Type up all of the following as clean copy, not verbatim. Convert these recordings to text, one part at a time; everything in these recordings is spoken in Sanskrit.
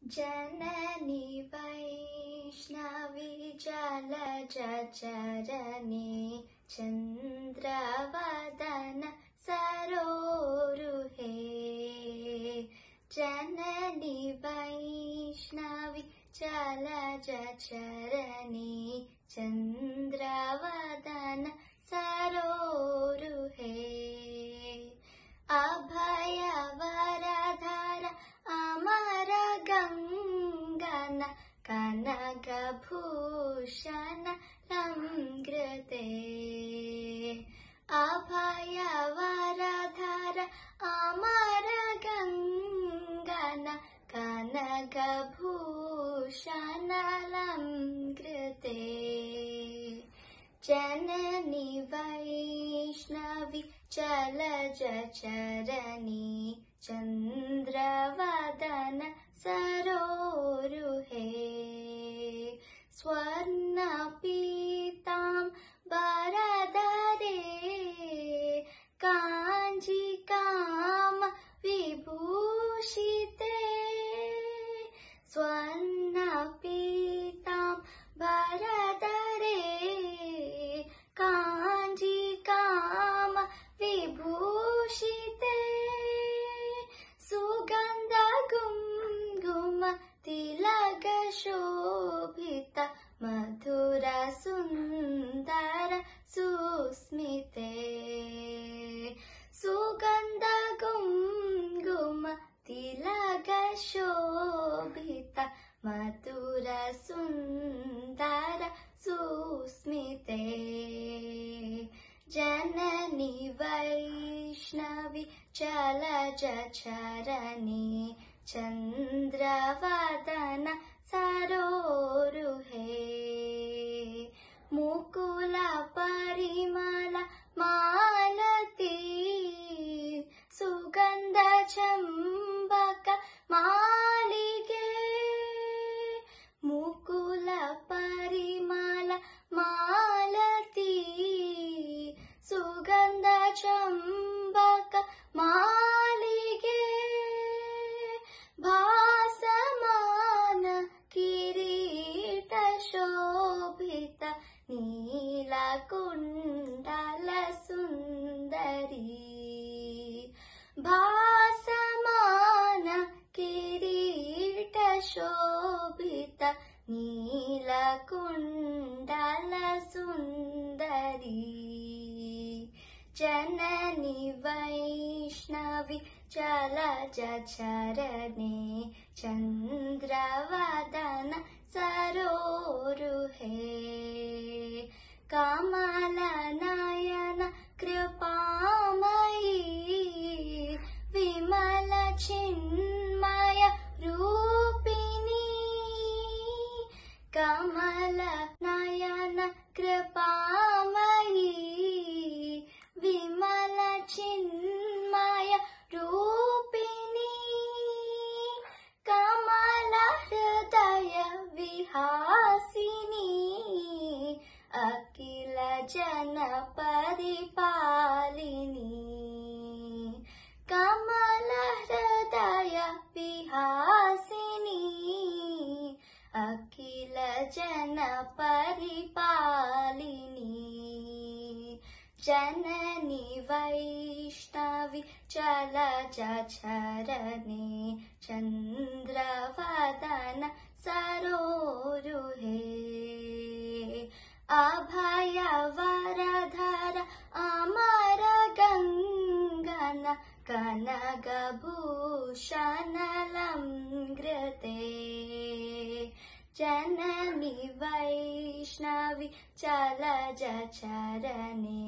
जननी वैष्णवी जलजचरणे चन्द्रवदन सरोरुहे। जननी वैष्णवी जलजचरणे चन्द्रवदन सरोरुहे। अभय वरधर अमर गंगन कनकभूषण लंघ्रते। अभय वरधर अमर गंगन कनकभूषण लंघ्रते। जननी वैष्णवी जलजचरणे चन्द्रवदन सरोरुहे। स्वर्णपीताम्बरधरे काञ्जिकाम विभूषिते। स्वर्णपीताम्बरधरे काञ्जिकाम विभूषिते। सुगन्ध गुंगुम तिलक शोभित मधुर सुन्दर सुस्मिते। सुगन्ध गुंगुम तिलक शोभित मधुर सुन्दर सुस्मिते। जननी वैष्णवी जलजचरणे चन्द्रवदन सरोरुहे। मुकुल परिमल मालती सुगंध चंबक मालिके। मुकुल परिमल मालती सुगंध चंबक मालिके। भासमान किरीट शोभित नीलकुण्डल सुन्दरी। भासमान किरीट शोभित नीलकुण्डल सुन्दरी। जननी वैष्णवी जलजचरणे चन्द्रवदन सरोरुहे। कमल नयन कृपामयी विमल चिन्मय रूपिणी। कमल नयन कृपामयी विमल चिन्मय रूपिणी। कमल हृदय विहासिनी अखिल जन परिपालिनी। कमल हृदय विहासिनी अखिल जन परिपालिनी। जननी वैष्णवी जलजचरणे चन्द्रवदन सरोरुहे। अभय वरधर अमर गंगन कनकभूषण लंघ्रते। जननी वैष्णवी जलजचरणे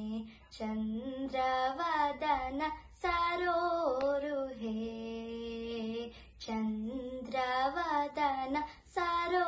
चन्द्रवदन सरोरुहे। चन्द्रवदन सरोरुहे।